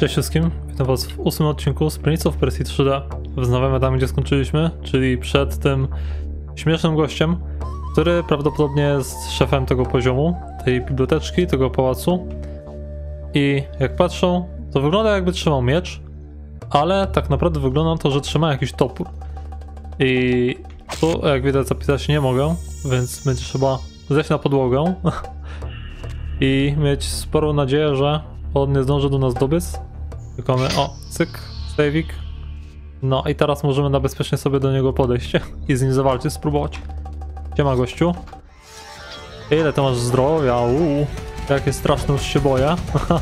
Cześć wszystkim, witam was w 8 odcinku z Prince of Persia 3D. Wznawiamy tam, gdzie skończyliśmy, czyli przed tym śmiesznym gościem, który prawdopodobnie jest szefem tego poziomu, tej biblioteczki, tego pałacu. I jak patrzą, to wygląda, jakby trzymał miecz, ale tak naprawdę wygląda to, że trzyma jakiś topór. I tu, jak widać, zapisać nie mogę, więc będzie trzeba zejść na podłogę i mieć sporą nadzieję, że on nie zdąży do nas dobiec. Tylko my, o, cyk, save'ik. No i teraz możemy na bezpiecznie sobie do niego podejść i z nim zawalczyć, spróbować. Siema gościu. Ile ty masz zdrowia? Jakie straszne, już się boję.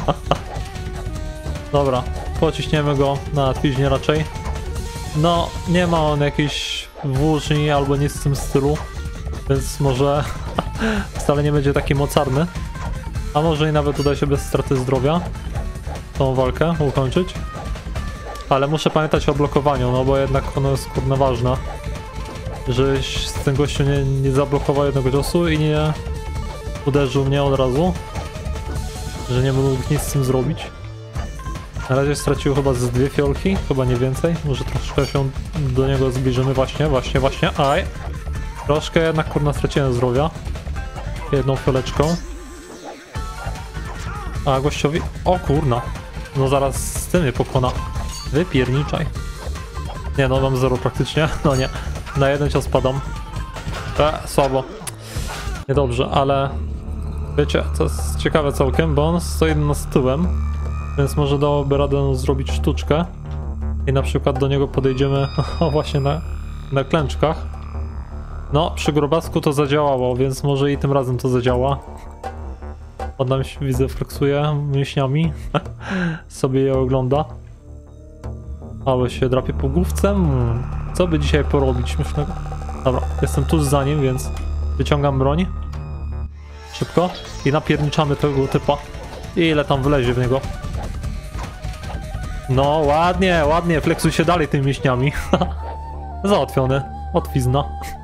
Dobra, pociśniemy go na twiźnie raczej. No, nie ma on jakiejś włóczni albo nic w tym stylu, więc może wcale nie będzie taki mocarny. A może i nawet uda się bez straty zdrowia tą walkę ukończyć. Ale muszę pamiętać o blokowaniu, no bo jednak ono jest kurna ważne. Żeś ten gościu nie zablokował jednego ciosu i nie uderzył mnie od razu. Że nie mógł nic z tym zrobić. Na razie stracił chyba z 2 fiolki, chyba nie więcej. Może troszkę się do niego zbliżymy, właśnie. Aj! Troszkę jednak kurna straciłem zdrowia. Jedną fioleczką. A gościowi... O kurna! No zaraz z tym mnie pokona. Wypierniczaj. Nie no, mam 0 praktycznie. No nie. Na jeden cios padam. Słabo. Niedobrze, ale... Wiecie, to jest ciekawe całkiem, bo on stoi nad tyłem. Więc może dałoby radę zrobić sztuczkę. I na przykład do niego podejdziemy właśnie na klęczkach. No, przy grobasku to zadziałało, więc może i tym razem to zadziała. On nam się, widzę, fleksuje mięśniami. Sobie je ogląda. Albo się drapie po główce. Co by dzisiaj porobić śmiesznego? Dobra, jestem tuż za nim, więc wyciągam broń. Szybko. I napierniczamy tego typa. I ile tam wlezie w niego. No, ładnie, fleksuj się dalej tymi mięśniami. Załatwiony. Łatwizna.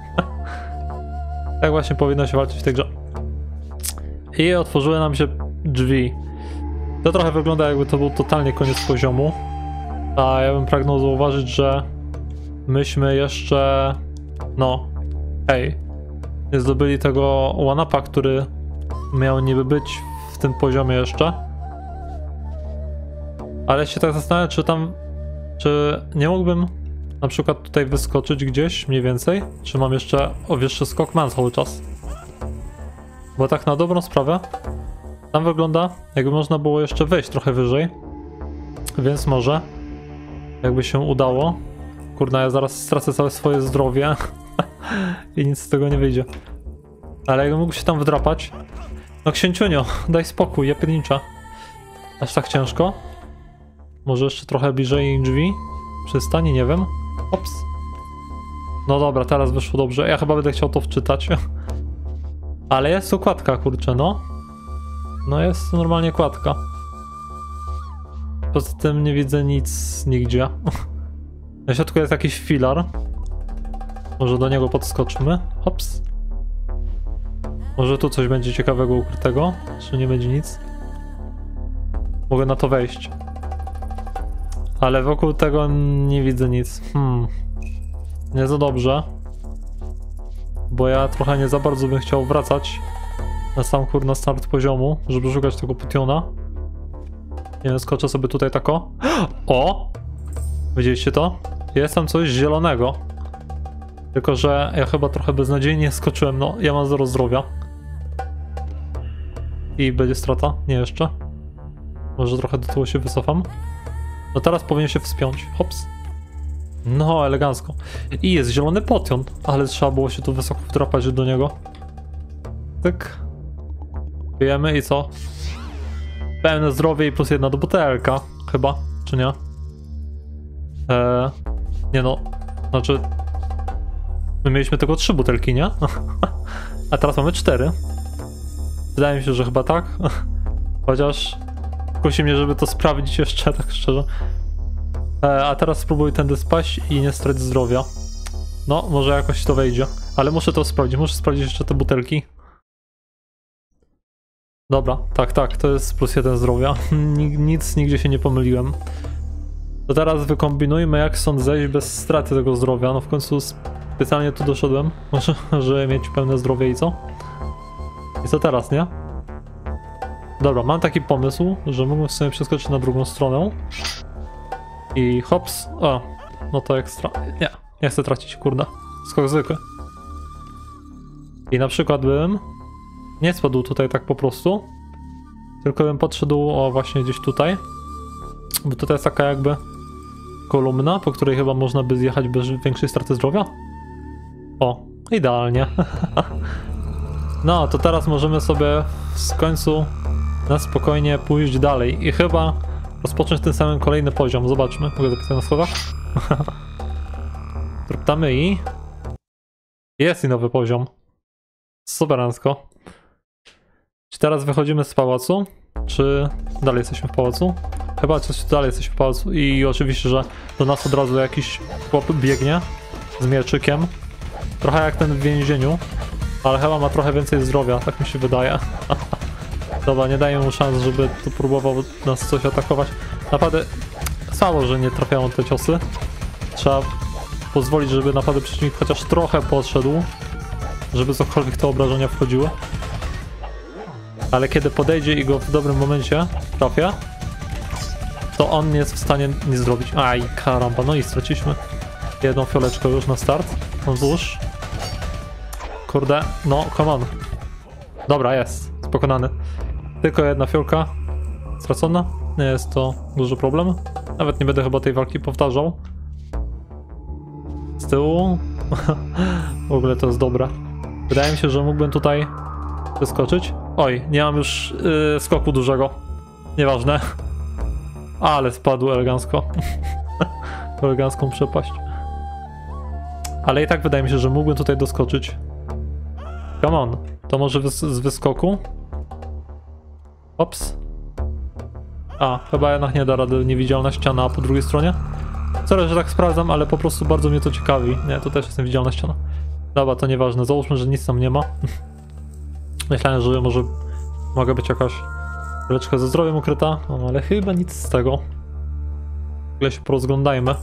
Tak właśnie powinno się walczyć w tej grze. I otworzyły nam się drzwi. To trochę wygląda, jakby to był totalnie koniec poziomu. A ja bym pragnął zauważyć, że myśmy jeszcze... No, hej, nie zdobyli tego one-upa, który miał niby być w tym poziomie jeszcze. Ale się tak zastanawiam, czy nie mógłbym na przykład tutaj wyskoczyć gdzieś mniej więcej? Czy mam jeszcze wyższy skok? Mam cały czas. Bo tak na dobrą sprawę tam wygląda, jakby można było jeszcze wejść trochę wyżej. Więc może jakby się udało. Kurna, ja zaraz stracę całe swoje zdrowie i nic z tego nie wyjdzie. Ale jakbym mógł się tam wdrapać. No księciunio, daj spokój, ja pierniczę. Aż tak ciężko. Może jeszcze trochę bliżej drzwi? Przystanie, nie wiem. Ops. No dobra, teraz wyszło dobrze. Ja chyba będę chciał to wczytać. Ale jest tu kładka, kurczę, no. No jest tu normalnie kładka. Poza tym nie widzę nic nigdzie. Na środku jest jakiś filar. Może do niego podskoczmy. Hops. Może tu coś będzie ciekawego ukrytego? Czy nie będzie nic? Mogę na to wejść. Ale wokół tego nie widzę nic. Nie za dobrze. Bo ja trochę nie za bardzo bym chciał wracać na sam kurna start poziomu, żeby szukać tego potiona. Nie wiem, skoczę sobie tutaj tako. O! Widzieliście to? Jest tam coś zielonego. Tylko że ja chyba trochę beznadziejnie skoczyłem, no ja mam 0 zdrowia. I będzie strata? Nie jeszcze. Może trochę do tyłu się wycofam. No teraz powinien się wspiąć. Hops. No, elegancko. I jest zielony potion, ale trzeba było się tu wysoko wdrapać do niego. Tak. Wiemy i co? Pełne zdrowie i plus 1 do butelka. Chyba, czy nie? Nie no. Znaczy... My mieliśmy tylko 3 butelki, nie? A teraz mamy 4. Wydaje mi się, że chyba tak. Chociaż... Kusi mnie, żeby to sprawdzić jeszcze, tak szczerze. A teraz spróbuj tędy spaść i nie stracić zdrowia. No, może jakoś to wejdzie. Ale muszę to sprawdzić, muszę sprawdzić jeszcze te butelki. Dobra, tak, to jest +1 zdrowia. Nic, nigdzie się nie pomyliłem. To teraz wykombinujmy, jak stąd zejść bez straty tego zdrowia. No w końcu specjalnie tu doszedłem, żeby mieć pełne zdrowie i co? I co teraz, nie? Dobra, mam taki pomysł, że mógłbym sobie przeskoczyć na drugą stronę. I hops. O, no to ekstra. Nie chcę tracić, kurde. Skok zwykły. I na przykład bym nie spadł tutaj tak po prostu, tylko bym podszedł o właśnie gdzieś tutaj. Bo tutaj jest taka jakby kolumna, po której chyba można by zjechać bez większej straty zdrowia. O, idealnie. No, to teraz możemy sobie w końcu na spokojnie pójść dalej i chyba rozpocząć tym samym kolejny poziom. Zobaczmy, mogę zapisać na słowach? Druptamy i... Jest i nowy poziom. Superancko. Czy teraz wychodzimy z pałacu? Czy dalej jesteśmy w pałacu? Chyba coś dalej jesteśmy w pałacu i oczywiście, że do nas od razu jakiś chłop biegnie z mieczykiem. Trochę jak ten w więzieniu, ale chyba ma trochę więcej zdrowia, tak mi się wydaje. Dobra, nie daję mu szans, żeby tu próbował nas coś atakować. Naprawdę słabo, że nie trafiają te ciosy. Trzeba pozwolić, żeby naprawdę przeciwnik chociaż trochę podszedł, żeby cokolwiek te obrażenia wchodziły. Ale kiedy podejdzie i go w dobrym momencie trafia, to on nie jest w stanie nic zrobić. Aj, karamba, no i straciliśmy jedną fioleczkę już na start. Wzdłuż. Kurde, no, come on. Dobra, jest, pokonany. Tylko jedna fiolka stracona. Nie jest to duży problem. Nawet nie będę chyba tej walki powtarzał. Z tyłu. W ogóle to jest dobre. Wydaje mi się, że mógłbym tutaj wyskoczyć. Oj, nie mam już skoku dużego. Nieważne. Ale spadł elegancko. W elegancką przepaść. Ale i tak wydaje mi się, że mógłbym tutaj doskoczyć. Come on. To może z wyskoku? Ops. A, chyba jednak nie da rady, niewidzialna ściana po drugiej stronie. Sorry, że tak sprawdzam, ale po prostu bardzo mnie to ciekawi. Nie, to też jest niewidzialna ściana. Dobra, to nieważne. Załóżmy, że nic tam nie ma. Myślałem, że może mogę być jakaś leczka ze zdrowiem ukryta, no, ale chyba nic z tego. W ogóle się porozglądajmy.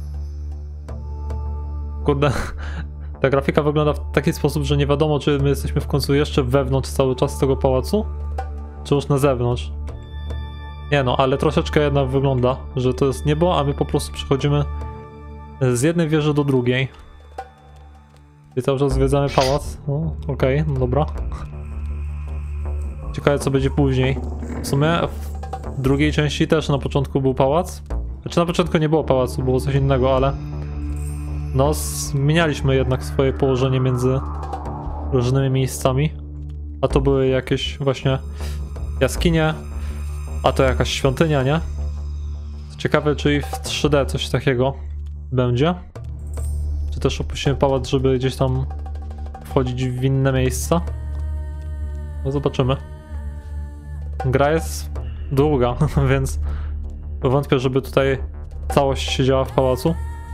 Kurde, ta grafika wygląda w taki sposób, że nie wiadomo, czy my jesteśmy w końcu jeszcze wewnątrz cały czas tego pałacu, czy już na zewnątrz. Nie no, ale troszeczkę jednak wygląda, że to jest niebo, a my po prostu przechodzimy z jednej wieży do drugiej. I cały czas zwiedzamy pałac. Okej, no dobra. Ciekawe, co będzie później. W sumie w drugiej części też na początku był pałac. Znaczy na początku nie było pałacu, było coś innego, ale no zmienialiśmy jednak swoje położenie między różnymi miejscami. A to były jakieś właśnie jaskinie, a to jakaś świątynia, nie? Ciekawe, czy i w 3D coś takiego będzie. Czy też opuścimy pałac, żeby gdzieś tam wchodzić w inne miejsca. No zobaczymy. Gra jest długa, więc wątpię, żeby tutaj całość siedziała w pałacu.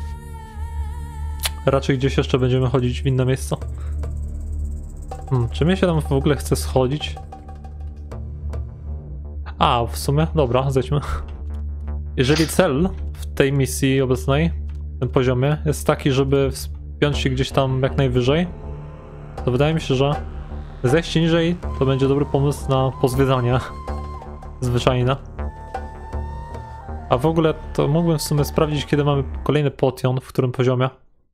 Raczej gdzieś jeszcze będziemy chodzić w inne miejsca. Czy mnie się tam w ogóle chce schodzić? A, w sumie? Dobra, zejdźmy. Jeżeli cel w tej misji obecnej, w tym poziomie, jest taki, żeby wspiąć się gdzieś tam jak najwyżej, to wydaje mi się, że zejście niżej to będzie dobry pomysł na pozwiedzanie zwyczajne. A w ogóle to mógłbym w sumie sprawdzić, kiedy mamy kolejny potion, w którym poziomie.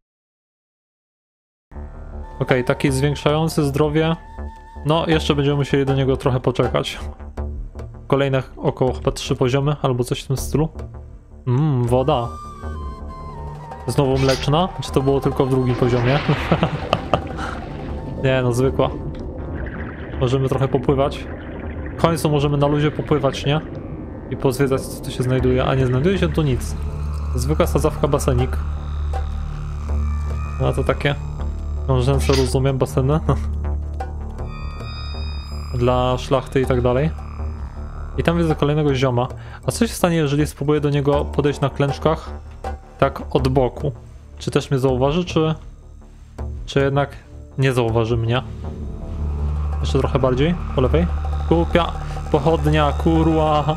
Okej, taki zwiększający zdrowie. No, jeszcze będziemy musieli do niego trochę poczekać. Kolejne około chyba 3 poziomy, albo coś w tym stylu. Woda. Znowu mleczna? Czy to było tylko w drugim poziomie? Nie no, zwykła. Możemy trochę popływać. W końcu możemy na luzie popływać, nie? I pozwiedzać, co tu się znajduje. A nie znajduje się tu nic. Zwykła sadzawka, basenik. No to takie książęce, rozumiem, baseny. Dla szlachty i tak dalej. I tam widzę kolejnego zioma. A co się stanie, jeżeli spróbuję do niego podejść na klęczkach? Tak od boku. Czy też mnie zauważy, czy jednak nie zauważy mnie? Jeszcze trochę bardziej, po lewej. Kupia, pochodnia, kurwa.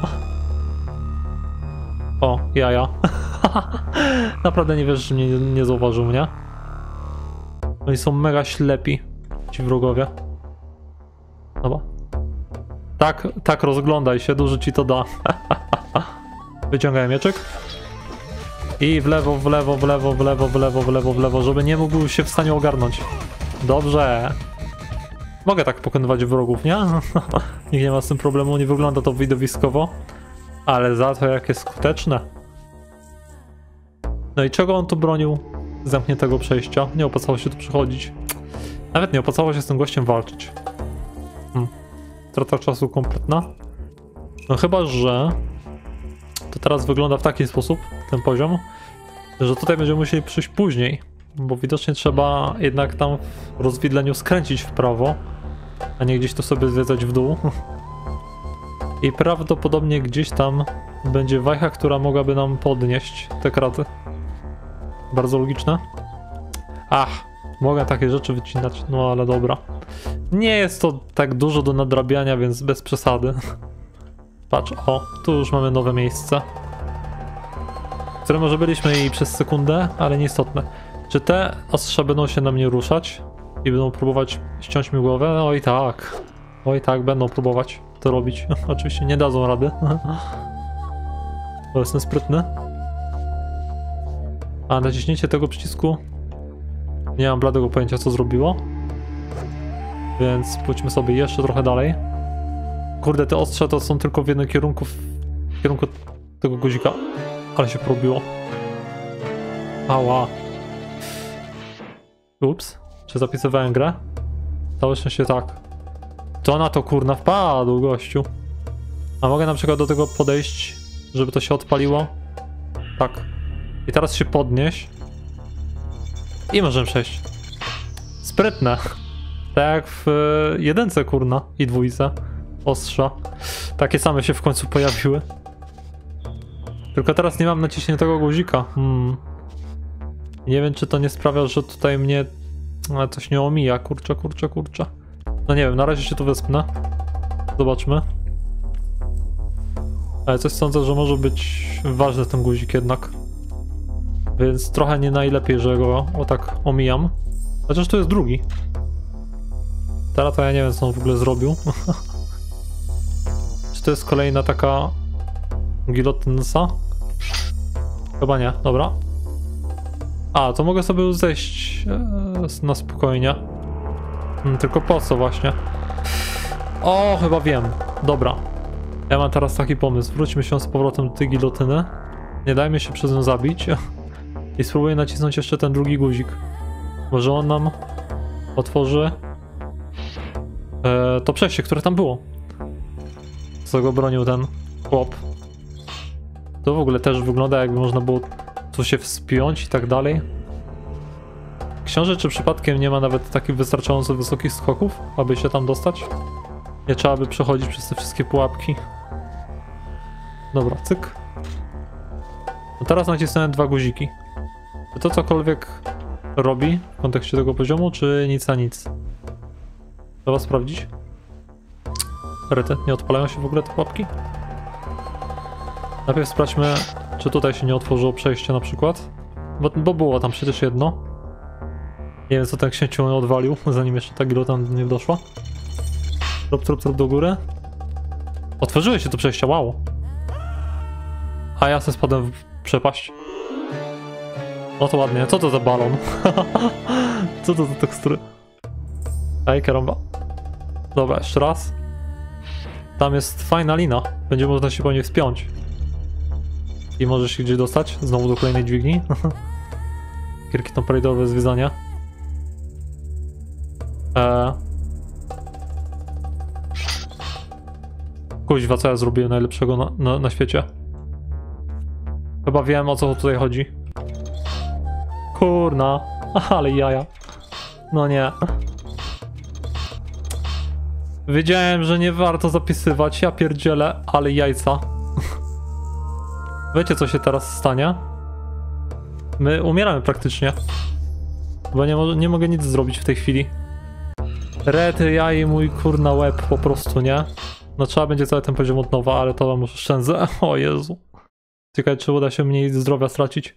O, jaja. Naprawdę nie wiesz, że mnie nie zauważył mnie. Oni są mega ślepi, ci wrogowie. Dobra. Tak, rozglądaj się, dużo ci to da. Wyciągaj mieczyk. I w lewo, w lewo, w lewo, w lewo, w lewo, w lewo, w lewo, żeby nie mógł się w stanie ogarnąć. Dobrze. Mogę tak pokonywać wrogów, nie? Nikt nie ma z tym problemu, nie wygląda to widowiskowo. Ale za to jakie skuteczne. No i czego on tu bronił zamkniętego przejścia? Nie opłacało się tu przychodzić. Nawet nie opłacało się z tym gościem walczyć. Strata czasu kompletna. No chyba, że to teraz wygląda w taki sposób, ten poziom, że tutaj będziemy musieli przyjść później, bo widocznie trzeba jednak tam w rozwidleniu skręcić w prawo, a nie gdzieś tu sobie zwiedzać w dół. I prawdopodobnie gdzieś tam będzie wajcha, która mogłaby nam podnieść te kraty. Bardzo logiczne. Ach, mogę takie rzeczy wycinać, no ale dobra. Nie jest to tak dużo do nadrabiania, więc bez przesady. Patrz, o, tu już mamy nowe miejsce, w którym może byliśmy i przez sekundę, ale nieistotne. Czy te ostrza będą się na mnie ruszać i będą próbować ściąć mi głowę? No, oj tak, będą próbować to robić. Oczywiście nie dadzą rady, bo jestem sprytny. A naciśnięcie tego przycisku nie mam bladego pojęcia, co zrobiło. Więc pójdźmy sobie jeszcze trochę dalej. Kurde, te ostrze to są tylko w jednym kierunku, w kierunku tego guzika. Ale się porobiło. Ała. Ups. Czy zapisywałem grę? Całe szczęście tak. To na to kurna wpadł, gościu. A mogę na przykład do tego podejść, żeby to się odpaliło? Tak. I teraz się podnieść. I możemy przejść. Sprytne. Tak jak w jedynce, kurna, i dwójce. Ostrza. Takie same się w końcu pojawiły. Tylko teraz nie mam naciśniętego guzika. Nie wiem, czy to nie sprawia, że tutaj mnie coś nie omija. Kurczę. No nie wiem, na razie się tu wespnę. Zobaczmy. Ale coś sądzę, że może być ważny ten guzik jednak. Więc trochę nie najlepiej, że go tak omijam. Chociaż tu jest drugi. Teraz to ja nie wiem, co on w ogóle zrobił. Czy to jest kolejna taka gilotynsa? Chyba nie, dobra. A, to mogę sobie zejść na spokojnie. Tylko po co właśnie? O, chyba wiem. Dobra. Ja mam teraz taki pomysł. Wróćmy się z powrotem do tej gilotyny. Nie dajmy się przez nią zabić. I spróbuję nacisnąć jeszcze ten drugi guzik. Może on nam otworzy to przejście, które tam było. Co go bronił ten chłop. To w ogóle też wygląda, jakby można było tu się wspiąć i tak dalej. Książę, czy przypadkiem nie ma nawet takich wystarczająco wysokich skoków, aby się tam dostać? Nie trzeba by przechodzić przez te wszystkie pułapki. Dobra, cyk. No teraz nacisnąłem dwa guziki. Czy to cokolwiek robi w kontekście tego poziomu, czy nic a nic? Trzeba sprawdzić. Rety, nie odpalają się w ogóle te pułapki? Najpierw sprawdźmy, czy tutaj się nie otworzyło przejście na przykład. Bo było tam przecież jedno. Nie wiem, co ten księciu odwalił, zanim jeszcze ta gilota nie doszła. Trop do góry. Otworzyły się to przejścia, wow. A ja sobie spadłem w przepaść. No to ładnie, co to za balon? Co to za tekstury? Ej, karamba. Dobra, jeszcze raz. Tam jest fajna lina. Będzie można się po niej wspiąć. I możesz się gdzieś dostać. Znowu do kolejnej dźwigni. Gierki Tomb Raiderowe zwiedzania. Kuźwa, co ja zrobiłem najlepszego na świecie? Chyba wiem, o co tutaj chodzi. Kurna, ale jaja. No nie. Wiedziałem, że nie warto zapisywać, ja pierdzielę, ale jajca. Wiecie, co się teraz stanie? My umieramy praktycznie. Bo nie mogę nic zrobić w tej chwili. Rety, ja i mój kurna łeb po prostu, nie? No trzeba będzie cały ten poziom od nowa, ale to wam już oszczędzę. O Jezu. Ciekawe, czy uda się mniej zdrowia stracić.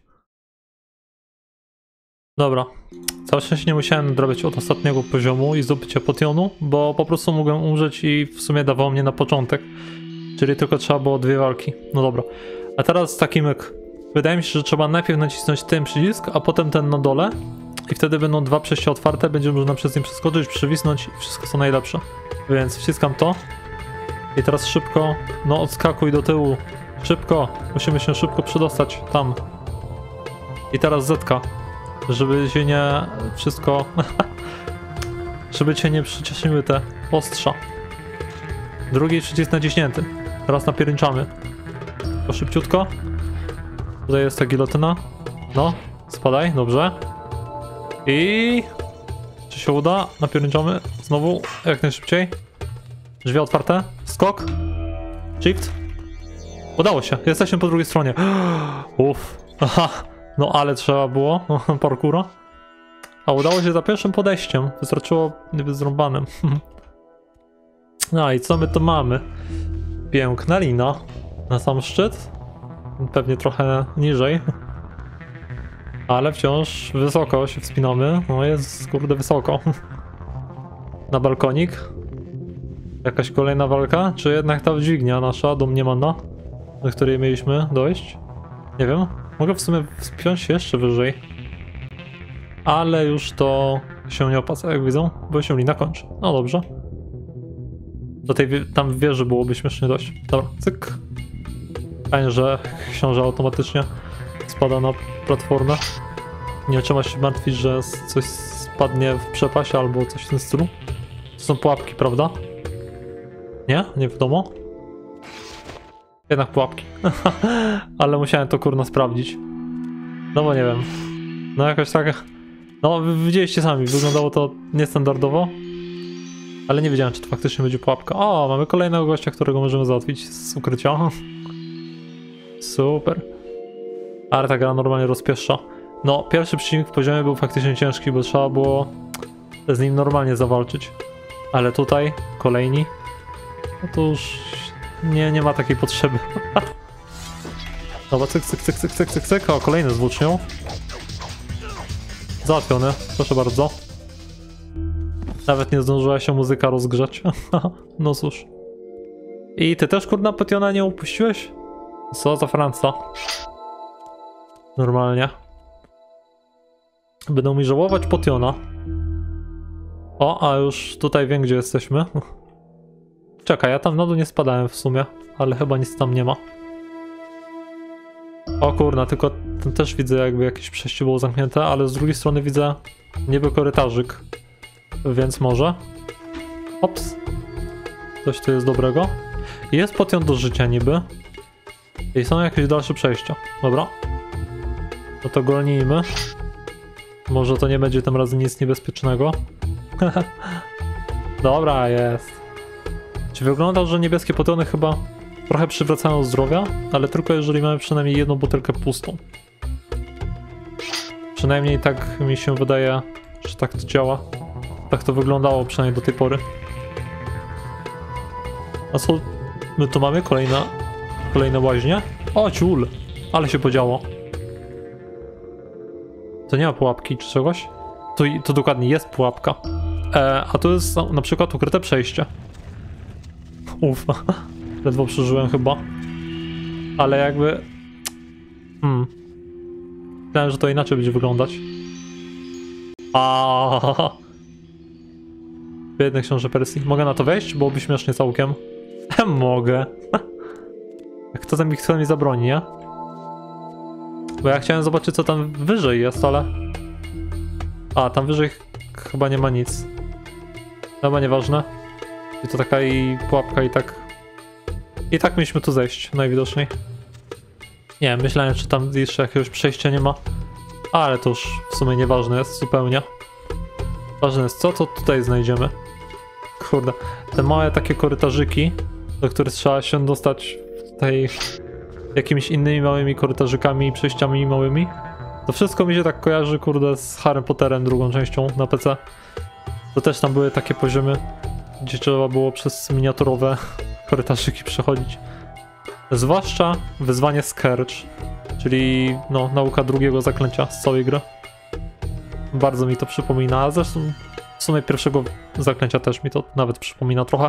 Dobra. Całe szczęście nie musiałem drobić od ostatniego poziomu i zdobycia potionu, bo po prostu mogłem umrzeć i w sumie dawało mnie na początek. Czyli tylko trzeba było 2 walki. No dobra. A teraz taki myk. Wydaje mi się, że trzeba najpierw nacisnąć ten przycisk, a potem ten na dole. I wtedy będą 2 przejścia otwarte, będzie można przez nie przeskoczyć, przewisnąć i wszystko co najlepsze. Więc wciskam to. I teraz szybko, no odskakuj do tyłu. Szybko, musimy się szybko przedostać tam. I teraz zetka, żeby się nie wszystko... żeby cię nie przycieszyły te ostrza. Drugi przycisk naciśnięty. Teraz napierniczamy. To szybciutko. Tutaj jest ta gilotyna. No, spadaj, dobrze. I... czy się uda? Napierniczamy znowu, jak najszybciej. Drzwi otwarte. Skok. Shift. Udało się, jesteśmy po drugiej stronie. Uff. Aha. No ale trzeba było. Parkoura. A udało się za pierwszym podejściem. Wystarczyło nie być zrąbanym. No i co my tu mamy? Piękna lina. Na sam szczyt. Pewnie trochę niżej. Ale wciąż wysoko się wspinamy. No jest kurde wysoko. Na balkonik. Jakaś kolejna walka? Czy jednak ta dźwignia nasza domniemana, do której mieliśmy dojść? Nie wiem. Mogę w sumie wspiąć się jeszcze wyżej. Ale już to się nie opłaca, jak widzą, bo się lina kończy. No dobrze. Do tej tam wieży byłoby śmiesznie dojść. Dobra, cyk. Fajnie, że książę automatycznie spada na platformę. Nie trzeba się martwić, że coś spadnie w przepaść albo coś w tym stylu. To są pułapki, prawda? Nie? Nie wiadomo? Jednak pułapki. Ale musiałem to kurno sprawdzić. No bo nie wiem. No jakoś tak... No widzieliście sami, wyglądało to niestandardowo. Ale nie wiedziałem, czy to faktycznie będzie pułapka. O, mamy kolejnego gościa, którego możemy załatwić z ukrycia. Super. Ale ta gra normalnie rozpieszcza. No, pierwszy przeciwnik w poziomie był faktycznie ciężki, bo trzeba było z nim normalnie zawalczyć. Ale tutaj kolejni... No to już nie ma takiej potrzeby. Dobra, cyk, cyk, cyk, cyk, cyk, cyk, cyk. O, kolejny z włócznią. Załatwiony, proszę bardzo. Nawet nie zdążyła się muzyka rozgrzać. No cóż. I ty też kurna potiona nie upuściłeś? Co za Franca? Normalnie. Będą mi żałować potiona. O, a już tutaj wiem, gdzie jesteśmy. Czekaj, ja tam na dół nie spadałem w sumie, ale chyba nic tam nie ma. O kurna, tylko ten też widzę, jakby jakieś przejście było zamknięte, ale z drugiej strony widzę niby korytarzyk. Więc może. Ops. Coś tu jest dobrego. Jest potion do życia niby. I są jakieś dalsze przejścia. Dobra. No to golnijmy. Może to nie będzie tym razem nic niebezpiecznego. Dobra, jest. Czy wygląda, że niebieskie potiony chyba trochę przywracają zdrowia, ale tylko jeżeli mamy przynajmniej jedną butelkę pustą. Przynajmniej tak mi się wydaje, że tak to działa. Tak to wyglądało przynajmniej do tej pory. A co my tu mamy? Kolejne łaźnie? O, ciul! Ale się podziało. To nie ma pułapki czy czegoś? To dokładnie jest pułapka. A tu jest na przykład ukryte przejście. Uff. Ledwo przeżyłem chyba. Ale jakby... Myślałem, że to inaczej będzie wyglądać. Biedny książę Persji. Mogę na to wejść? Byłoby śmiesznie całkiem. Mogę. Jak to mi chce mi zabroni, nie? Bo ja chciałem zobaczyć, co tam wyżej jest, ale... A, tam wyżej chyba nie ma nic. Chyba nieważne. I to taka i pułapka i tak... I tak mieliśmy tu zejść, najwidoczniej. Nie wiem, myślałem, czy tam jeszcze jakiegoś przejścia nie ma. Ale to już w sumie nieważne jest zupełnie. Ważne jest, co to tutaj znajdziemy. Kurde, te małe takie korytarzyki, do których trzeba się dostać tutaj jakimiś innymi małymi korytarzykami i przejściami małymi. To wszystko mi się tak kojarzy, kurde, z Harry Potterem, drugą częścią na PC. To też tam były takie poziomy, gdzie trzeba było przez miniaturowe korytarzyki przechodzić. Zwłaszcza wyzwanie Scourge, czyli no, nauka drugiego zaklęcia z całej gry. Bardzo mi to przypomina, a zresztą w sumie pierwszego zaklęcia też mi to nawet przypomina trochę.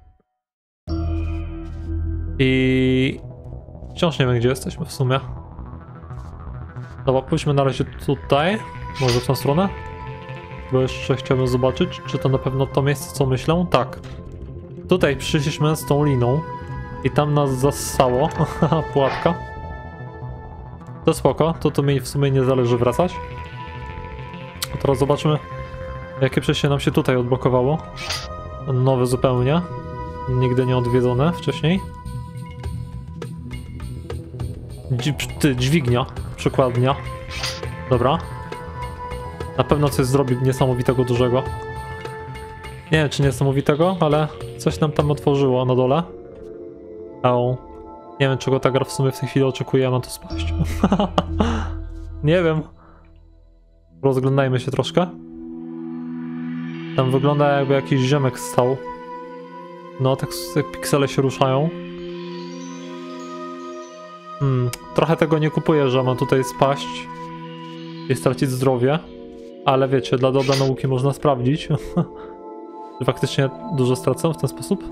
I wciąż nie wiem, gdzie jesteśmy w sumie. Dobra, pójdźmy na razie tutaj, może w tą stronę. Bo jeszcze chciałbym zobaczyć, czy to na pewno to miejsce, co myślę. Tak. Tutaj przyszliśmy z tą liną i tam nas zassało. Pułapka. To spoko, to mi w sumie nie zależy wracać. A teraz zobaczmy, jakie przejście nam się tutaj odblokowało. Nowe zupełnie. Nigdy nie odwiedzone wcześniej. Dźwignia. Przykładnia. Dobra. Na pewno coś zrobi niesamowitego dużego. Nie wiem, czy niesamowitego, ale coś nam tam otworzyło na dole. Nie wiem, czego ta gra w sumie w tej chwili oczekuje, na to spaść. Nie wiem. Rozglądajmy się troszkę. Tam wygląda, jakby jakiś ziomek stał. No, tak jak piksele się ruszają. Trochę tego nie kupuję, że mam tutaj spaść i stracić zdrowie. Ale wiecie, dla dobra nauki można sprawdzić. Czy faktycznie dużo stracę w ten sposób?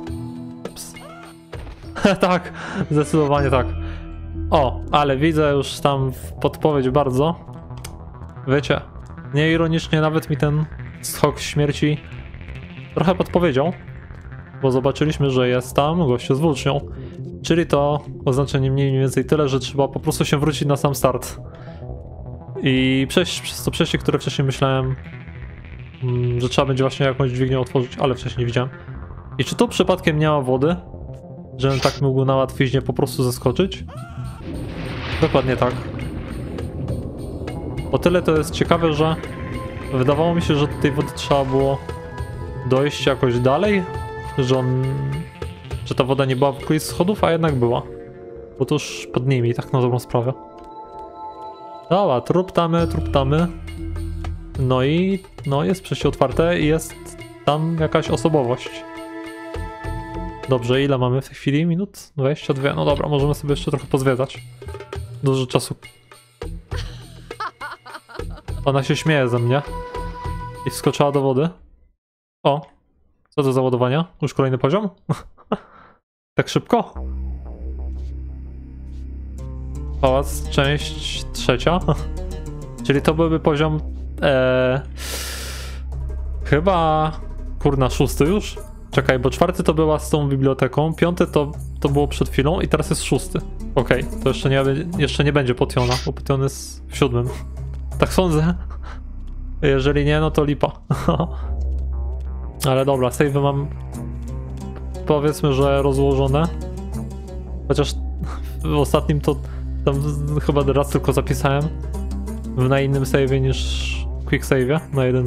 Tak, zdecydowanie tak. O, ale widzę już tam podpowiedź bardzo. Wiecie, nieironicznie nawet mi ten skok śmierci trochę podpowiedział. Bo zobaczyliśmy, że jest tam gościu z włócznią. Czyli to oznaczenie mniej więcej tyle, że trzeba po prostu się wrócić na sam start. I przejść przez to przejście, które wcześniej myślałem, że trzeba będzie właśnie jakąś dźwignię otworzyć, ale wcześniej widziałem. I czy tu przypadkiem nie ma wody? Żebym tak mógł na łatwiźnie po prostu zeskoczyć? Dokładnie tak. O tyle to jest ciekawe, że wydawało mi się, że do tej wody trzeba było dojść jakoś dalej, że ta woda nie była w okolicy schodów, a jednak była. Bo to już pod nimi, tak na dobrą sprawę. Dobra, truptamy. No jest przejście otwarte i jest tam jakaś osobowość. Dobrze, ile mamy w tej chwili? Minut? 22. No dobra, możemy sobie jeszcze trochę pozwiedzać. Dużo czasu. Ona się śmieje ze mnie. I wskoczyła do wody. O! Co to za ładowania? Już kolejny poziom? Tak szybko? Pałac, część 3. Czyli to byłby poziom... chyba... Kurna, 6 już? Czekaj, bo 4 to była z tą biblioteką, 5 to było przed chwilą i teraz jest 6. Okej, to jeszcze nie będzie Potiona, bo Potion jest w 7. Tak sądzę. Jeżeli nie, no to lipa. Ale dobra, save'y mam, powiedzmy, że rozłożone. Chociaż w ostatnim to tam chyba raz tylko zapisałem na innym save'ie niż quick save'ie na 1.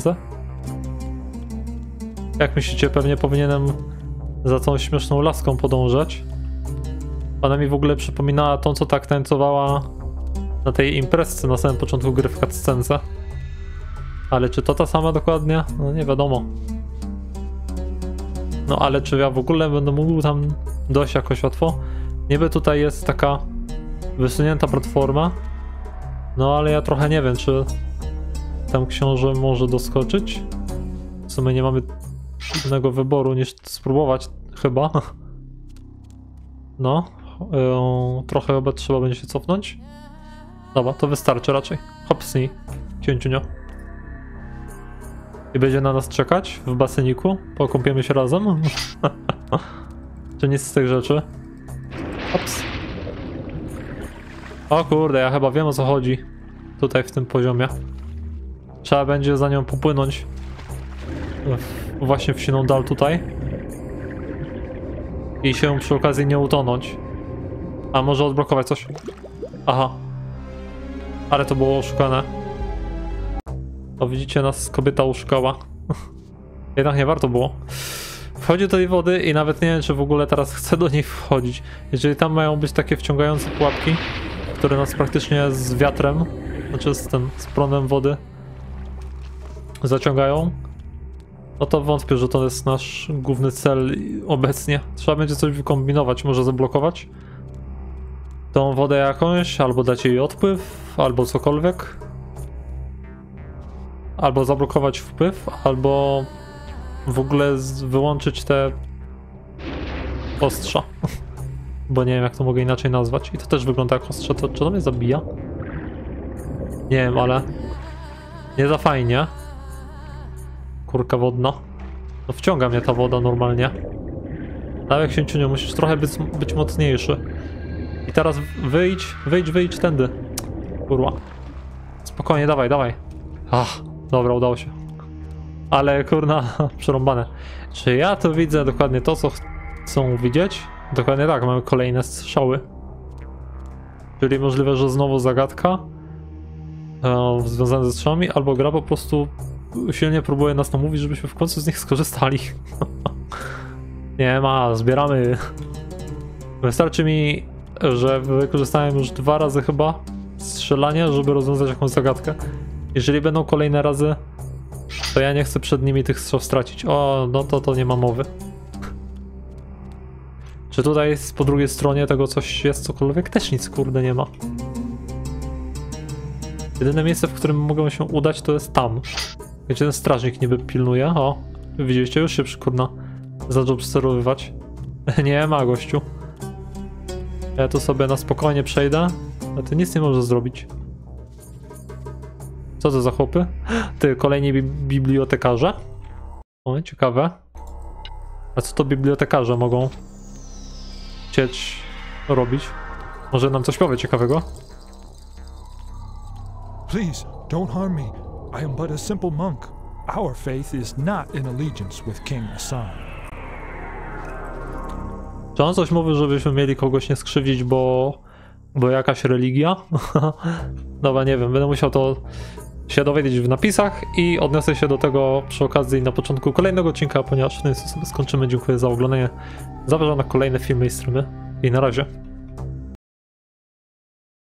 Jak myślicie, pewnie powinienem za tą śmieszną laską podążać. Ona mi w ogóle przypominała tą, co tak tańcowała na tej imprezce na samym początku gry w cutscence. Ale czy to ta sama dokładnie? No nie wiadomo. No ale czy ja w ogóle będę mógł tam dojść jakoś łatwo? Niby tutaj jest taka wysunięta platforma. No ale ja trochę nie wiem, czy tam książę może doskoczyć. W sumie nie mamy innego wyboru niż spróbować chyba. No, trochę chyba trzeba będzie się cofnąć. Dobra, to wystarczy raczej. Hopsnij, cięciunio. I będzie na nas czekać w baseniku. Pokąpiemy się razem. Czy nic z tych rzeczy? Hops. O kurde, ja chyba wiem, o co chodzi. Tutaj w tym poziomie. Trzeba będzie za nią popłynąć. Właśnie w siną dal tutaj. I się przy okazji nie utonąć. A może odblokować coś? Aha. Ale to było oszukane. O, widzicie, nas kobieta uszukała. Jednak nie warto było. Wchodzi do tej wody i nawet nie wiem, czy w ogóle teraz chcę do niej wchodzić. Jeżeli tam mają być takie wciągające pułapki, które nas praktycznie z wiatrem, znaczy z prądem wody zaciągają, No to wątpię, że to jest nasz główny cel obecnie. Trzeba będzie coś wykombinować, może zablokować tą wodę jakąś, albo dać jej odpływ, albo cokolwiek. Albo zablokować wpływ, albo w ogóle wyłączyć te ostrza. Bo nie wiem, jak to mogę inaczej nazwać. I to też wygląda jak ostrze. To, czy to mnie zabija? Nie wiem, ale nie za fajnie. Kurka wodna. No wciąga mnie ta woda normalnie. Nawet księciuniu, musisz trochę być mocniejszy. I teraz wyjdź tędy. Kurwa. Spokojnie, dawaj. Ach, dobra, udało się. Ale kurna, przerąbane. Czy ja tu widzę dokładnie to, co chcą widzieć? Dokładnie tak, mamy kolejne strzały. Czyli możliwe, że znowu zagadka związana ze strzałami, albo gra po prostu silnie próbuje nas namówić, żebyśmy w końcu z nich skorzystali. Nie ma, zbieramy. Wystarczy mi, że wykorzystałem już 2 razy chyba strzelanie, żeby rozwiązać jakąś zagadkę. Jeżeli będą kolejne razy, to ja nie chcę przed nimi tych strzał stracić. O, no to nie ma mowy. Czy tutaj po drugiej stronie tego coś jest, cokolwiek? Też nic, kurde, nie ma. Jedyne miejsce, w którym mogę się udać, to jest tam. Gdzie ten strażnik niby pilnuje. O, widzieliście? Już się kurna zaczął obserwowywać. Nie ma, gościu. Ja tu sobie na spokojnie przejdę, a ty nic nie możesz zrobić. Co to za chłopy? Ty, kolejni bibliotekarze? O, ciekawe. A co to bibliotekarze mogą chcieć robić? Może nam coś powie ciekawego? Please, don't harm me. I am but a simple monk. Our faith is not in allegiance with King Hassan. Czy on coś mówi, żebyśmy mieli kogoś nie skrzywdzić, bo jakaś religia? Dobra, nie wiem, będę musiał to się dowiedzieć w napisach i odniosę się do tego przy okazji na początku kolejnego odcinka, ponieważ w ten sposób skończymy. Dziękuję za oglądanie. Zapraszam na kolejne filmy i streamy i na razie.